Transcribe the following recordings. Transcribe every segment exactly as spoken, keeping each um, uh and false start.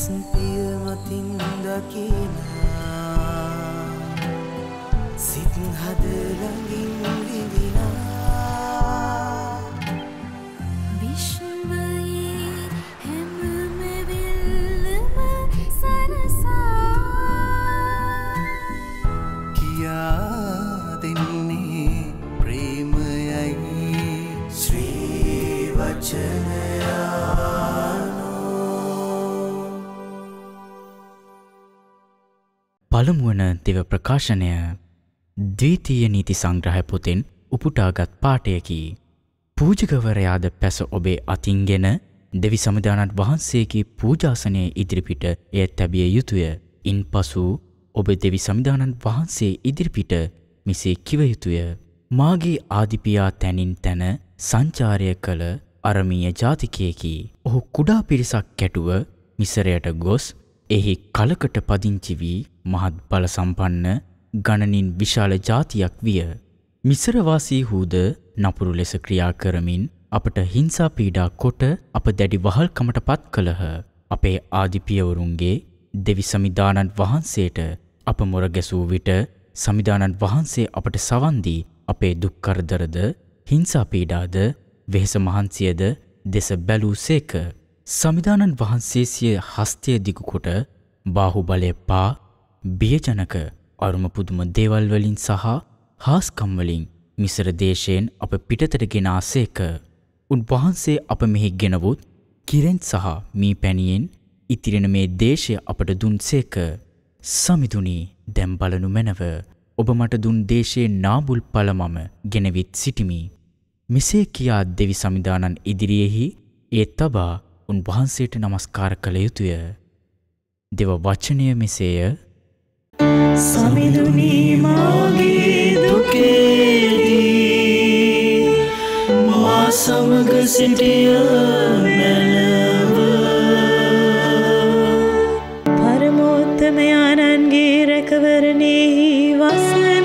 පිය මතින් දකිනා සිත් හද ළඟින් විඳිනා විශ්වයේ හැම මෙවිල්ලම සරසා කියා දෙන්නේ ප්‍රේමයයි ශ්‍රී වචනයානෝ. පළමුවන දෙව ප්‍රකාශනය ද්විතීය නීති සංග්‍රහ පොතෙන් උපුටාගත් පාඨයකි. පූජකවරයාද පැස ඔබේ අතින්ගෙන දෙවි සමිඳානන් වහන්සේගේ පූජාසනයේ ඉදිරිපිට එය තැබිය යුතුය. ඉන්පසු ඔබ දෙවි සමිඳානන් වහන්සේ ඉදිරිපිට මෙසේ කිව යුතුය. මාගේ ආදිපියා තැනින් තැන සංචාරය කළ අරමීය ජාතිකයෙකි. ඔහු කුඩා පිරිසක් කැටුව මිසරයට ගොස් එහි කලකට පදිංචි වී මහත් බල සම්පන්න ගණනින් විශාල ජාතියක් විය. මිසරවාසීහුද නපුරු ලෙස ක්‍රියා කරමින් අපට හිංසා පීඩා කොට අප දැඩි වහල්කමට පත් කළහ. අපේ ආදිපියවරුන්ගේ දෙවි සමිඳානන් වහන්සේට අප මොර ගැසූ විට සමිඳානන් වහන්සේ අපට සවන් දී අපේ දුක් කරදරද හිංසා පීඩාද වෙහෙස මහන්සියද දෙස බැලූ සේක. සමිධානන් වහන්සේ සිය හස්තය දිගු කොට බාහුබලය පා බියජනක අරුම පුදුම දේවල් වලින් සහ හාස්කම් වලින් මිසර දේශයෙන් අප පිටතට ගෙන ආසේක. උන්වහන්සේ අප මෙහි ගෙනවුත් කිරෙන් සහ මී පැණියෙන් ඉතිරෙන මේ දේශය අපට දුන් සේක. සමිඳුනි දැන් බලනු මැනව. ඔබ මට දුන් දේශයේ නාබුල් පළ මම ගෙනවිත් සිටිමි. මෙසේ කියා දෙවි සමිඳානන් ඉදිරියේහි ඒ තබා උන්වහන්සේට නමස්කාර කළ යුතුය. දෙව වචනය මෙසේය. සමිඳුනි මාගේ දුකේදී මා සමග සිටිය මැනව. පරමෝත්තමයාණන්ගේ රැකවරණෙහි වසන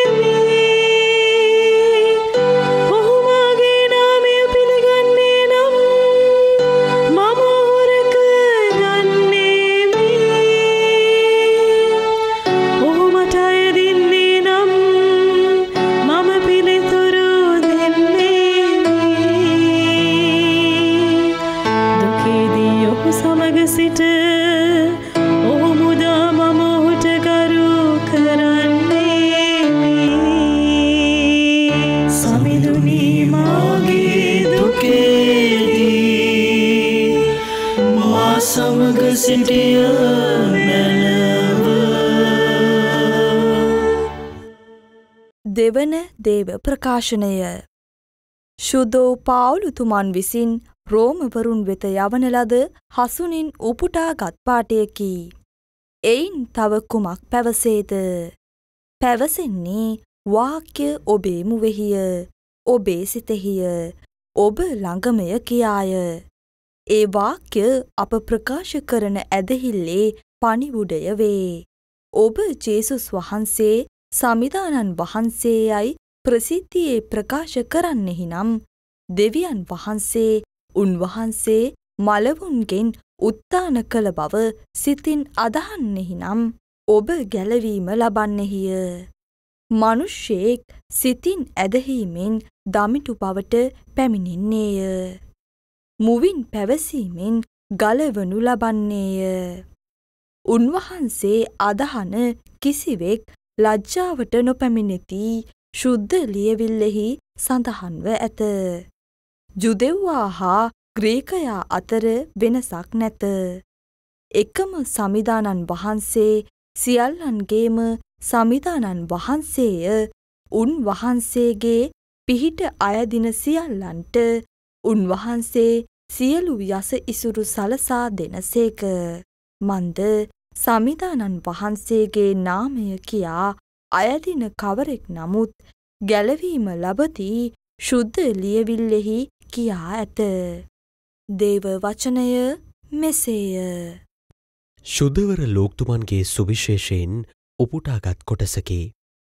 ඔහු මාගේ නාමය පිළිගන්නේ නම් සමග සිටිය මැනව. දෙවන දේව ප්‍රකාශනය. ශුද්ධෝ පාවුලුතුමන් විසින් රෝමවරුන් වෙත යවන ලද හසුනින් උපුටාගත් පාඨයකි. එයින් තව කුමක් පැවසේද? පැවසෙන්නේ වාක්‍ය ඔබේ මුවෙහිය, ඔබේ සිතෙහිය, ඔබ ළඟමය කියාය. ඒ වාක්‍ය අප ප්‍රකාශ කරන ඇදහිල්ලේ පණිවුඩය වේ. ඔබ ජේසුස් වහන්සේ සමිදානන් වහන්සේයයි ප්‍රසිද්ධියේ ප්‍රකාශ කරන්නෙහි නම් දෙවියන් වහන්සේ උන්වහන්සේ මළවුන්ගෙන් උත්ථාන කළ බව සිතින් අදහන්නෙහි නම් ඔබ ගැලවීම ලබන්නෙහිය. මනුෂ්‍යයෙක් සිතින් ඇදහීමෙන් දමිටු බවට පැමිණෙන්නේය. මුවින් පැවසීමෙන් ගලවනු ලබන්නේය. උන්වහන්සේ අදහන කිසිවෙක් ලජ්ජාවට නොපැමිණෙති ශුද්ධ ලියවිල්ලෙහි සඳහන්ව ඇත. ජුදෙව්වා හා ග්‍රීකයා අතර වෙනසක් නැත. එකම සමිදානන් වහන්සේ සියල්ලන්ගේම සමිදානන් වහන්සේය. උන්වහන්සේගේ පිහිට අයදින සියල්ලන්ට උන්වහන්සේ සියලු යස ඉසුරු සලසා දෙනසේක. මන්ද සමිදානන් වහන්සේගේ නාමය කියා අයදින කවරෙක් නමුත් ගැලවීම ලබති ශුද්ධ ලියවිල්ලෙහි කියා ඇත. දේව වචනය මෙසේය. ශුද්ධවර ලෝක්තුමන්ගේ සුවිශේෂයෙන් උපුටාගත් කොටසකි.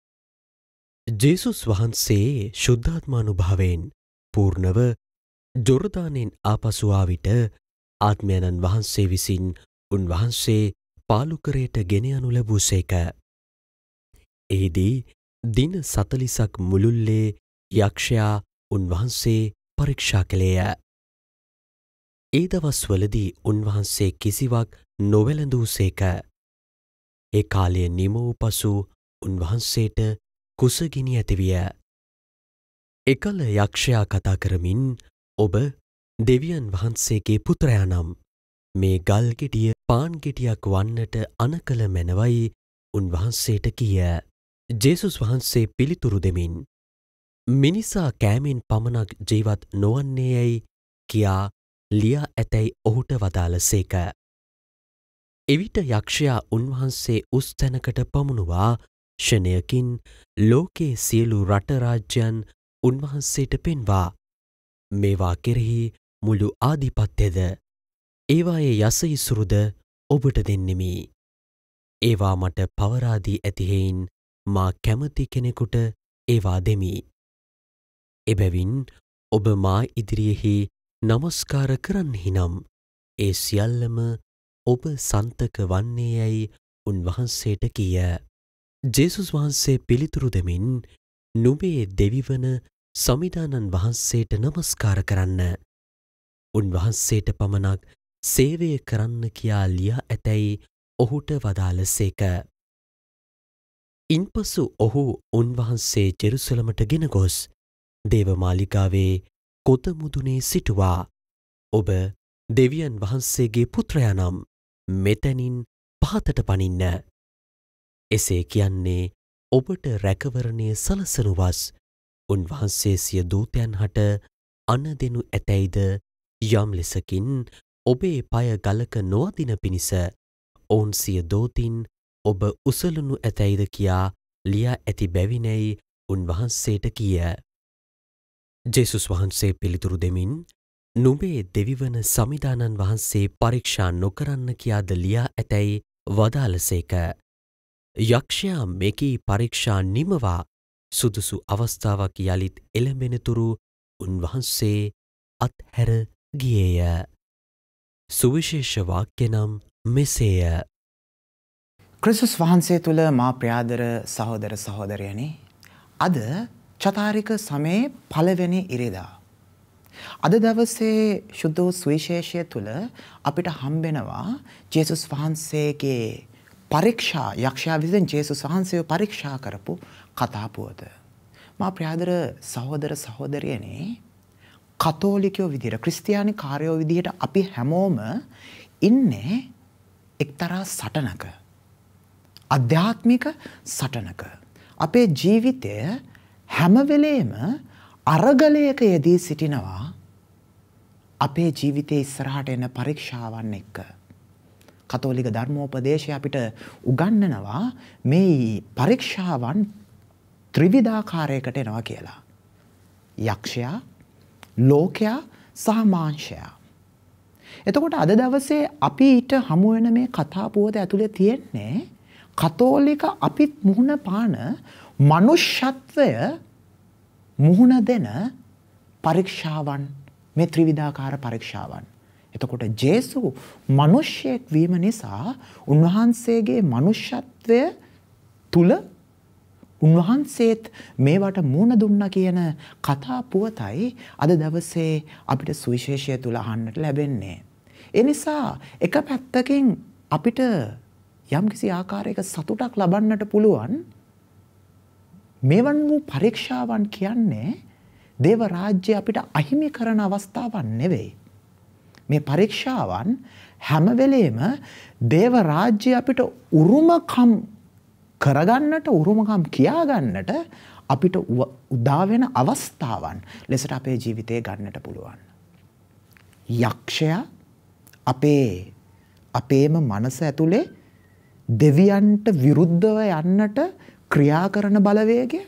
ජේසුස් වහන්සේ ශුද්ධාත්මානුභාවයෙන් පූර්ණව ජොර්දානෙන් ආපසු ආ විට ආත්මයණන් වහන්සේ විසින් උන්වහන්සේ පාලුකරයට ගෙන යනු ලැබූසේක. එහිදී දින සතලිසක් මුළුල්ලේ යක්ෂයා උන්වහන්සේ පරීක්ෂා කළේය. ඒ දවස්වලදී උන්වහන්සේ කිසිවක් නොවැළඳූසේක. ඒ කාලය නිම වූ පසු උන්වහන්සේට කුසගිනි ඇතිවිය. එකල යක්ෂයා කතා කරමින් ඔබ දෙවියන් වහන්සේගේ පුත්‍රයා නම් මේ ගල් ගෙඩිය පාන් ගෙඩියක් වන්නට අනකල මැනවයි උන්වහන්සේට කීය. ජේසුස් වහන්සේ පිළිතුරු දෙමින් මිනිසා කෑමෙන් පමණක් ජීවත් නොවන්නේ යැයි කියා ලියා ඇතැයි ඔහුට වදාළසේක. එවිට යක්ෂයා උන්වහන්සේ උස් තැනකට පමුණුවා ෂණයකින් ලෝකේ සියලු රටරාජ්‍යයන් උන්වහන්සේට පෙන්වා මේවා කෙරෙහි මුළු ආධිපත්‍යද ඒවායේ යස ඉසුරුද ඔබට දෙන්නෙමි. ඒවා මට පවරාදී ඇතිහෙයින් මා කැමති කෙනෙකුට ඒවා දෙමි. එබැවින් ඔබ මා ඉදිරියෙහි නමස්කාර කරන්නෙහි නම් ඒ සියල්ලම ඔබ සන්තක වන්නේ යැයි උන්වහන්සේට කීය. ජේසුස් වහන්සේ පිළිතුරු දෙමින් නුඹේ දෙවිවන සමිදානන් වහන්සේට නමස්කාර කරන්න. උන්වහන්සේට පමණක් සේවය කරන්න කියා ලියා ඇතැයි ඔහුට වදාළසේක. ඉන්පසු ඔහු උන්වහන්සේ ජෙරුසලමට ගෙන ගොස් දේවමාලිගාවේ කොතමුදුනේ සිටුවා ඔබ දෙවියන් වහන්සේගේ පුත්‍රයා නම් මෙතැනින් පහතට පනින්න. එසේ කියන්නේ ඔබට රැකවරණය සලසනුවස් උන්වහන්සේ සිය දූතයන් හට අණ දෙනු ඇතැයිද යම් ලෙසකින් ඔබේ පය ගලක නොවදින පිණිස ඔවුන් සිය දෝතින් ඔබ උසලනු ඇතැයිද කියා ලියා ඇති බැවිනැයි උන්වහන්සේට කීය. ජේසුස් වහන්සේ පිළිතුරු දෙමින් නුඹේ දෙවිවන සමිදානන් වහන්සේ පරීක්ෂා නොකරන්න කියාද ලියා ඇතැයි වදාළසේක. යක්ෂයා මෙකී පරීක්ෂා නිමවා සුදුසු අවස්ථාවක් යළිත් එළඹෙනතුරු උන්වහන්සේ අත්හැර ගියේය. සුවිශේෂ වාක්‍ය නම් මෙසේය. ක්‍රිස්තුස් වහන්සේ තුළ මා ප්‍රියාදර සහෝදර සහෝදරයනි, අද චතාරික සමයේ පළවෙනි ඉරිදා. අද දවසේ ශුද්ධ වූ සුවිශේෂය තුළ අපිට හම්බෙනවා ජේසුස් වහන්සේගේ පරීක්ෂා යක්ෂයා විසින් ජේසුස් වහන්සේව පරීක්ෂා කරපු කතා පුවත. මා ප්‍රියාදර සහෝදර සහෝදරියනි, කතෝලිකයෝ විදිහට ක්‍රිස්තියානි කාර්යෝ විදිහට අපි හැමෝම ඉන්නේ එක්තරා සටනක. අධ්‍යාත්මික සටනක. අපේ ජීවිතය හැම වෙලේම අරගලයක යෙදී සිටිනවා අපේ ජීවිතයේ ඉස්සරහට එන පරීක්ෂාවන් එක්ක. කතෝලික ධර්මෝපදේශය අපිට උගන්වනවා මේ පරීක්ෂාවන් ත්‍රිවිධාකාරයකට එනවා කියලා. යක්ෂයා, ලෝකයා සහ මාංශයා. එතකොට අද දවසේ අපිට හමු වෙන මේ කතා පුවත ඇතුලේ තියෙන්නේ කතෝලික අපිත් මුහුණ පාන මනුෂ්‍යත්වය මුහුණ දෙන පරීක්ෂාවන්, මේ ත්‍රිවිධාකාර පරීක්ෂාවන්. එතකොට ජේසු මිනිසෙක් වීම නිසා උන්වහන්සේගේ මනුෂ්‍යත්වය තුල උන්වහන්සේත් මේවට මුහුණ දුන්නා කියන කතා පුවතයි අද දවසේ අපිට සුවිශේෂය තුල අහන්නට ලැබෙන්නේ. ඒ නිසා එක පැත්තකින් අපිට යම්කිසි ආකාරයක සතුටක් ලබන්නට පුළුවන්. මේවන් වූ පරීක්ෂාවන් කියන්නේ දේව රාජ්‍ය අපිට අහිමි කරන අවස්ථාවක් නෙවෙයි. මේ පරීක්ෂාවන් හැම වෙලේම දේව රාජ්‍ය අපිට උරුමකම් කරගන්නට, උරුමකම් කියාගන්නට අපිට උදා වෙන අවස්ථාවන් ලෙසට අපේ ජීවිතේ ගන්නට පුළුවන්. යක්ෂයා අපේ අපේම මනස ඇතුලේ දෙවියන්ට විරුද්ධව යන්නට ක්‍රියා කරන බලවේගය,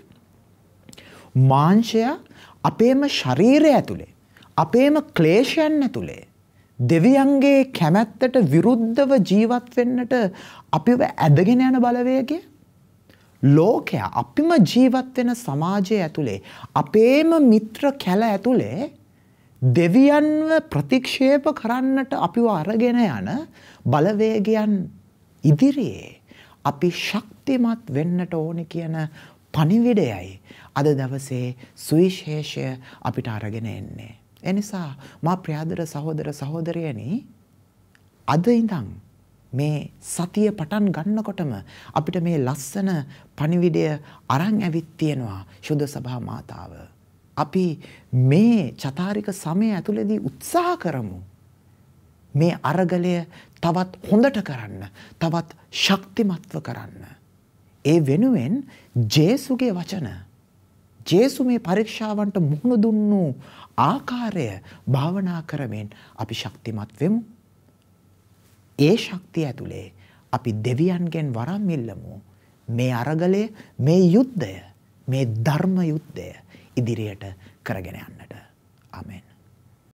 මාංශය අපේම ශරීරය ඇතුලේ, අපේම ක්ලේශයන් ඇතුලේ දෙවියන්ගේ කැමැත්තට විරුද්ධව ජීවත් වෙන්නට අපිව ඇදගෙන යන බලවේගය, ලෝකයා අපිම ජීවත් වෙන සමාජය ඇතුලේ, අපේම මිත්‍ර කැල ඇතුලේ දෙවියන්ව ප්‍රතික්ෂේප කරන්නට අපිව අරගෙන යන බලවේගයන් ඉදිරියේ අපි ශක්තිමත් වෙන්නට ඕනේ කියන පණිවිඩයයි අද දවසේ සුවිශේෂය අපිට අරගෙන එන්නේ. එනිසා මා ප්‍රියාදර සහෝදර සහෝදරියනි, අද ඉඳන් මේ සතිය පටන් ගන්නකොටම අපිට මේ ලස්සන පණිවිඩය අරන් ඇවිත් තියෙනවා ශුද්ධ සභා මාතාව. අපි මේ චතාරික සමය ඇතුළේදී උත්සාහ කරමු මේ අරගලය තවත් හොඳට කරන්න, තවත් ශක්තිමත්ව කරන්න. ඒ වෙනුවෙන් ජේසුගේ වචන, ජේසු මේ පරීක්ෂාවන්ට මුහුණ දුන්නු ආකාරය භාවනා කරමින් අපි ශක්තිමත් වෙමු. ඒ ශක්තිය ඇතුලේ අපි දෙවියන්ගෙන් වරම් ඉල්ලමු. මේ අරගලය, මේ යුද්ධය, මේ ධර්ම යුද්ධය ඉදිරියට කරගෙන යන්නට. ආමෙන්.